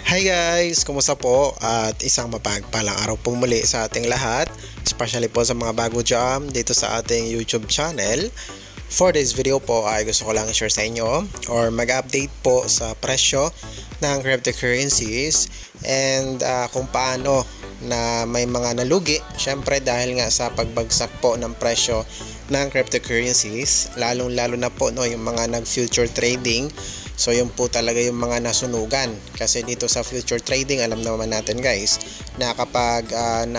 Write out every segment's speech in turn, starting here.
Hi guys! Kumusta po? At isang mapagpalang araw po muli sa ating lahat, especially po sa mga bago dyan dito sa ating YouTube channel. For this video po ay gusto ko lang i-share sa inyo or mag-update po sa presyo ng cryptocurrencies and kung paano na may mga nalugi. Syempre dahil nga sa pagbagsak po ng presyo ng cryptocurrencies, lalong-lalo na po yung mga nag-future trading. So yun po talaga yung mga nasunugan. Kasi dito sa future trading, alam naman natin guys, na kapag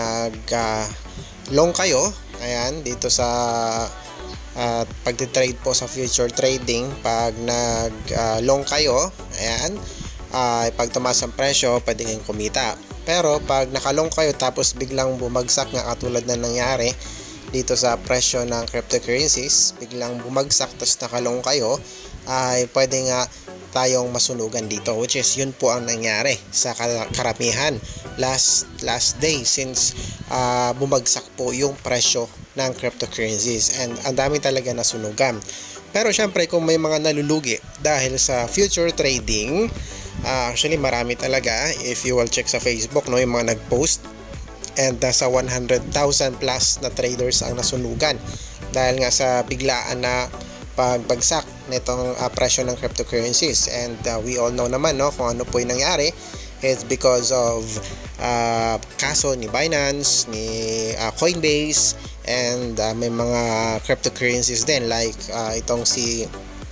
long kayo, ayan, dito sa pagtitrade po sa future trading, pag long kayo, ayan, pag tumaas ang presyo, pwede kayong kumita. Pero pag nakalong kayo tapos biglang bumagsak nga katulad na nangyari dito sa presyo ng cryptocurrencies, biglang bumagsak tapos nakalong kayo, ay pwede nga tayong masunugan dito, which is yun po ang nangyari sa karamihan last day since bumagsak po yung presyo ng cryptocurrencies and ang dami talaga nasunugan. Pero syempre kung may mga nalulugi dahil sa future trading, actually marami talaga. If you will check sa Facebook, yung mga nag-post, and nasa 100,000 plus na traders ang nasunugan dahil nga sa biglaan na pagbagsak nitong presyo ng cryptocurrencies. And we all know naman kung ano po yung nangyari. It's because of kaso ni Binance, ni Coinbase, and may mga cryptocurrencies din like itong si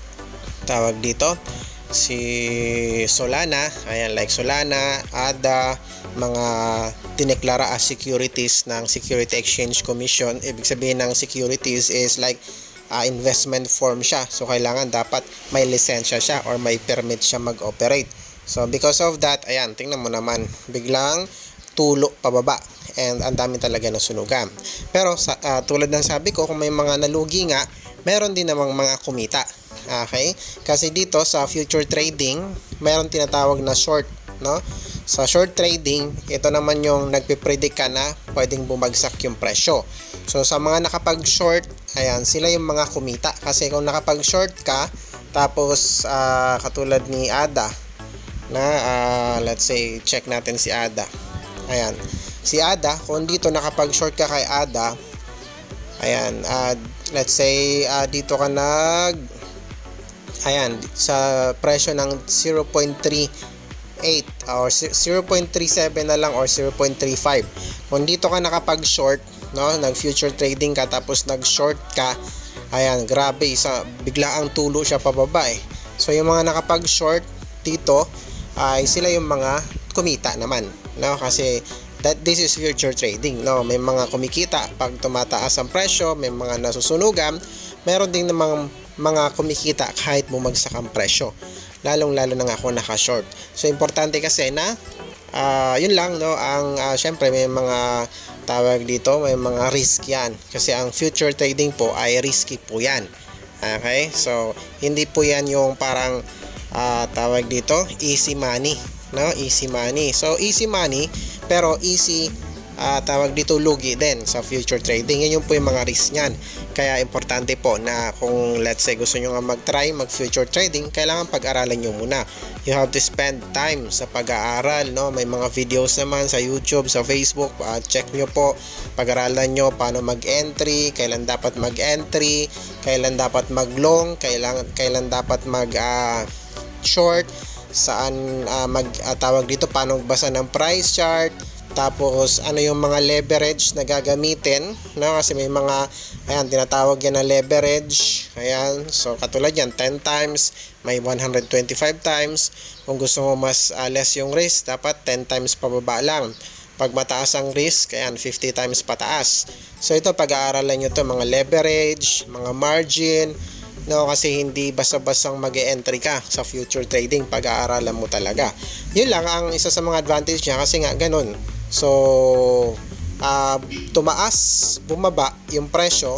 Solana, ayan, like Solana, ADA, mga dineklara as securities ng Security Exchange Commission. Ibig sabihin ng securities is like investment form siya. So kailangan dapat may lisensya siya or may permit siya mag-operate. So because of that, ayan, tingnan mo naman, biglang tulo pababa and ang dami talaga nasunugan. Pero tulad ng sabi ko, kung may mga nalugi nga, meron din namang mga kumita. Okay? Kasi dito sa future trading, meron tinatawag na short, Sa short trading, ito naman yung nagpe-predict ka na pwedeng bumagsak yung presyo. So sa mga nakapag-short, ayan, sila yung mga kumita. Kasi kung nakapag-short ka, tapos katulad ni ADA, let's say, check natin si ADA. Ayan, si ADA, kung dito nakapag-short ka kay ADA, ayan, let's say, dito ka ayan, sa presyo ng 0.38 or 0.37 na lang or 0.35. Kung dito ka nakapag-short, nag-future trading ka tapos nag-short ka, ayan, grabe, bigla ang tulo siya pababa So yung mga nakapag-short dito ay sila yung mga kumita naman, kasi this is future trading, may mga kumikita pag tumataas ang presyo, may mga nasusunugan, meron ding namang mga kumikita kahit bumagsak ang presyo, lalong-lalo na nga kung naka-short. So importante kasi na yun lang, ang syempre may mga tawag dito, may mga risk yan kasi ang future trading po ay risky po yan. Okay, so hindi po yan yung parang tawag dito easy money, easy money. So easy money pero easy tawag dito lugi din sa future trading. Yan yung po yung mga risk niyan. Kaya importante po na kung let's say gusto nyo nga mag-try mag-future trading, kailangan pag-aralan nyo muna. You have to spend time sa pag-aaral, May mga videos naman sa YouTube, sa Facebook, check nyo po, pag-aralan nyo paano mag-entry, kailan dapat mag-entry, kailan dapat mag-long, kailan dapat mag-short, saan tawag dito, paano magbasa ng price chart, tapos ano yung mga leverage na gagamitin, kasi may mga, ayan, tinatawag yan na leverage, ayan, so katulad yan 10 times, may 125 times. Kung gusto mo mas less yung risk, dapat 10 times pababa lang. Pag mataas ang risk, ayan, 50 times pataas. So ito, pag-aaralan nyo to, mga leverage, mga margin, kasi hindi basta-bastang mag-e-entry ka sa future trading, pag-aaralan mo talaga. Yun lang ang isa sa mga advantage niya, kasi nga ganun. So tumaas, bumaba yung presyo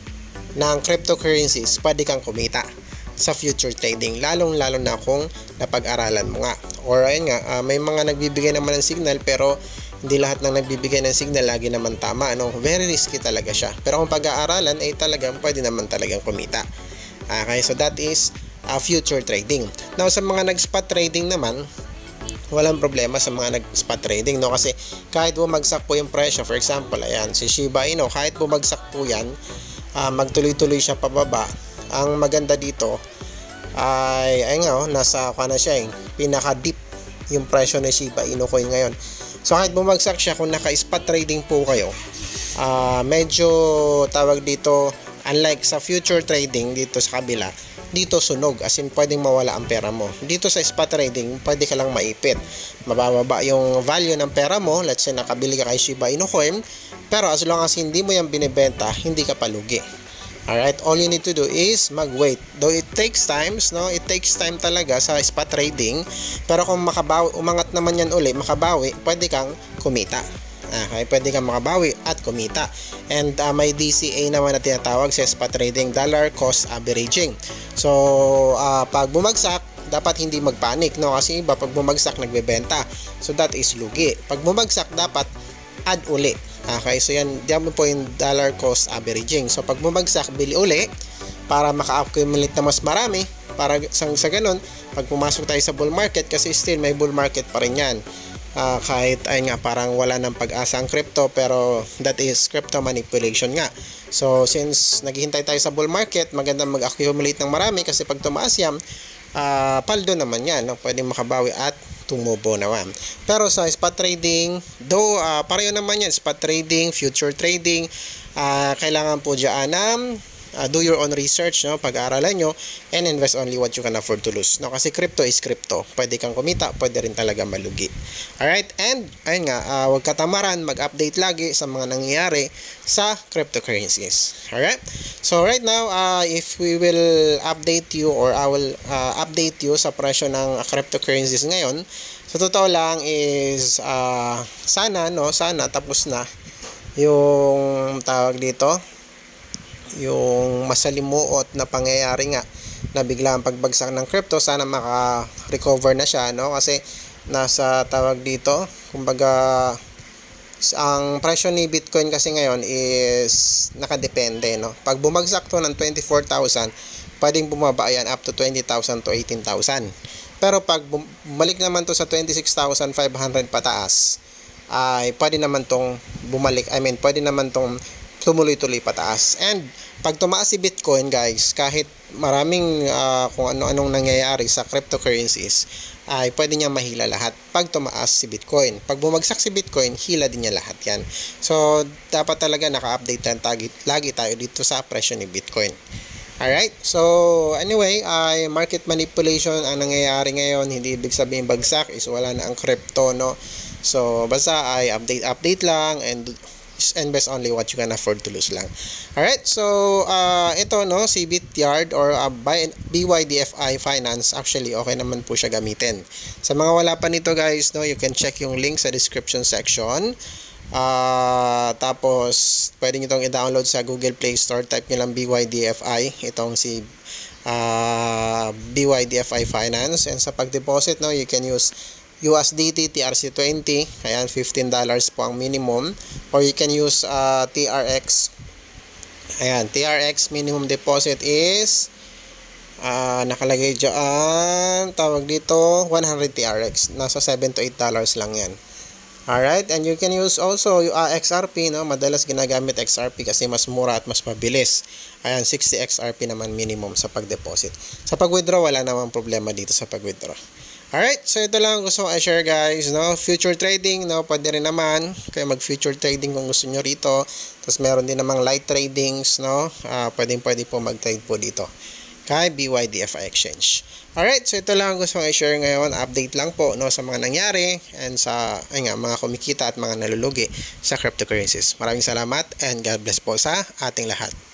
ng cryptocurrencies, pwede kang kumita sa future trading, lalong-lalo na kung napag-aralan mo nga. Or ayun nga, may mga nagbibigay naman ng signal pero hindi lahat ng nagbibigay ng signal lagi naman tama, very risky talaga siya. Pero kung pag-aaralan ay talagang pwede naman talagang kumita. Okay, so that is future trading. Now sa mga nag-spot trading naman, walang problema sa mga nag-spot trading, no? Kasi kahit bumagsak po yung presyo, for example, ayan, si Shiba Inu, kahit bumagsak po yan, magtuloy-tuloy siya pababa. Ang maganda dito ay nga, nasa na siya, pinaka-deep yung presyo ng Shiba Inu coin ngayon. So kahit bumagsak siya, kung naka-spot trading po kayo, medyo tawag dito, unlike sa future trading dito sa kabila, dito sunog, as in pwedeng mawala ang pera mo. Dito sa spot trading, pwede ka lang maipit. Mababa yung value ng pera mo. Let's say nakabili ka kay Shiba Inu coin, pero as long as hindi mo yan binibenta, hindi ka palugi. Alright, all you need to do is mag-wait. Though it takes times, no? It takes time talaga sa spot trading, pero kung makabawi, umangat naman yan uli, makabawi, pwede kang kumita. Okay, pwede kang makabawi at kumita. And may DCA naman na tinatawag sa spot trading, dollar cost averaging. So, pag bumagsak, dapat hindi magpanik, no? Kasi iba, pag bumagsak, nagbebenta. So, that is lugi. Pag bumagsak, dapat add uli. Okay, so yan po yung dollar cost averaging. So, pag bumagsak, bili uli para maka-accumulate na mas marami. Para sa ganun, pag pumasok tayo sa bull market, kasi still may bull market pa rin yan. Kahit ay nga parang wala ng pag-asa ang crypto, pero that is crypto manipulation nga. So since naghihintay tayo sa bull market, magandang mag-accumulate ng marami kasi pag tumaas yan, paldo naman yan, no? Pwedeng makabawi at tumubo naman. Pero sa spot trading, though pareho naman yan, spot trading, future trading, kailangan po dyan do your own research, no? Pag-aaralan nyo and invest only what you can afford to lose, no? Kasi crypto is crypto. Pwede kang kumita, pwede rin talaga malugi. Alright, and ayun nga, huwag katamaran, mag-update lagi sa mga nangyayari sa cryptocurrencies. Alright, so right now, if we will update you, or I will update you sa presyo ng cryptocurrencies ngayon, sa totoo lang is sana tapos na yung tawag dito, yung masalimuot na pangyayari nga na biglang pagbagsak ng crypto. Sana maka-recover na siya, no? Kasi nasa tawag dito, kumbaga ang presyo ni Bitcoin kasi ngayon is nakadepende, no? Pag bumagsak to ng 24,000, pwedeng bumaba yan up to 20,000 to 18,000. Pero pag bumalik naman to sa 26,500 pataas, ay pwede naman tong bumalik, pwede naman tong tumuloy-tuloy pataas. And pag tumaas si Bitcoin, guys, kahit maraming kung ano-anong nangyayari sa cryptocurrencies, ay pwede niya mahila lahat pag tumaas si Bitcoin. Pag bumagsak si Bitcoin, hila din niya lahat yan. So, dapat talaga naka-update lagi tayo dito sa presyo ni Bitcoin. Alright, so anyway, market manipulation ang nangyayari ngayon. Hindi ibig sabihin bagsak is wala na ang crypto, no? So, basta ay update lang and invest only what you can afford to lose lang. Alright, so ito, no, si Bityard or BYDFI Finance, actually okay naman po siya gamitin. Sa mga wala pa nito, guys, no, you can check yung link sa description section. Tapos pwede nyo itong i-download sa Google Play Store. Type nyo lang BYDFI, itong si BYDFI Finance. And sa pag-deposit, no, you can use USDT TRC20, ayan, $15 po ang minimum, or you can use TRX. Ayan, TRX minimum deposit is nakalagay dyan, tawag dito, 100 TRX, nasa $7 to $8 lang yan. Alright, and you can use also XRP, no? Madalas ginagamit XRP kasi mas mura at mas mabilis. Ayan, 60 XRP naman minimum sa pag-deposit. Sa pag-withdraw, wala namang problema dito sa pag-withdraw. Alright, so ito lang gusto ko i-share, guys, no? Future trading, no? Pwede rin naman kayo mag-future trading kung gusto nyo rito. Tapos meron din namang light tradings, no? Pwede po mag-trade po dito kay BYDFI Exchange. Alright, so ito lang gusto ko i-share ngayon. Update lang po, no, sa mga nangyari and sa mga kumikita at mga nalulugi sa cryptocurrencies. Maraming salamat and God bless po sa ating lahat.